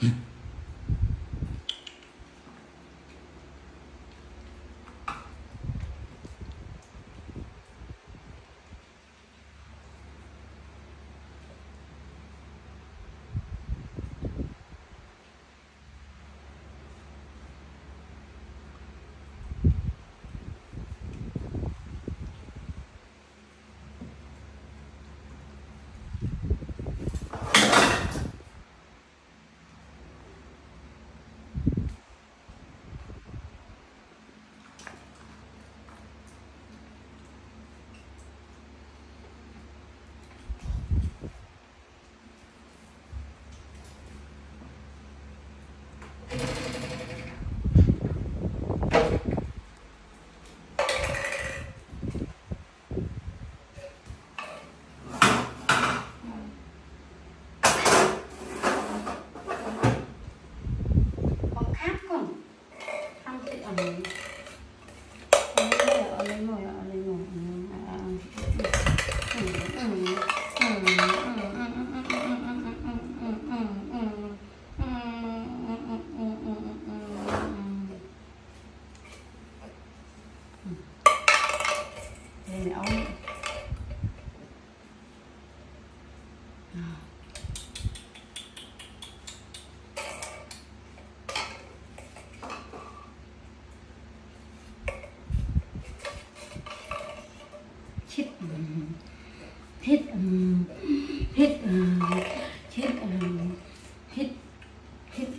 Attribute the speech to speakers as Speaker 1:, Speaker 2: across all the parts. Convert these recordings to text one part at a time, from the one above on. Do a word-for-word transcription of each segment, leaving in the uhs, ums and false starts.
Speaker 1: hit hit hit hit hit hit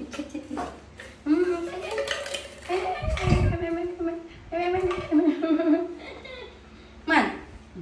Speaker 1: man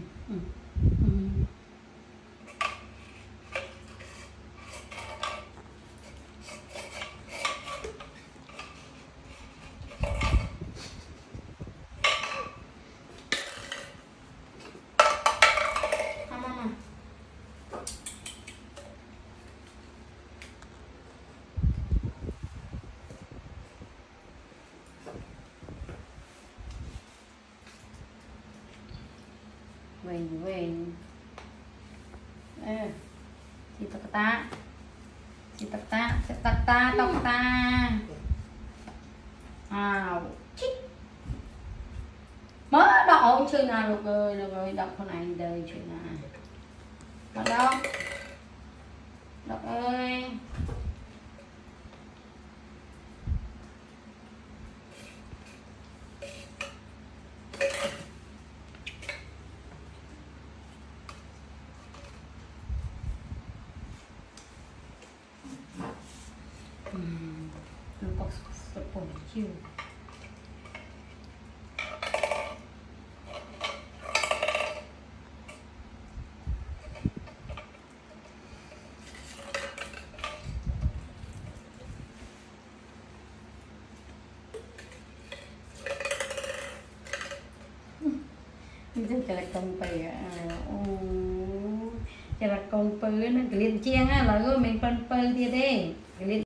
Speaker 1: Wing wing eh si tak ta si tak ta si tak ta tông ta à chích mới đậu chơi nào được rồi được rồi đọc con này đời chuyện nào đọc đâu đọc ơi nó có sự bổ chiều mình sẽ là công bì chả là công bì nó liền chiang á là mình phân bì đi đây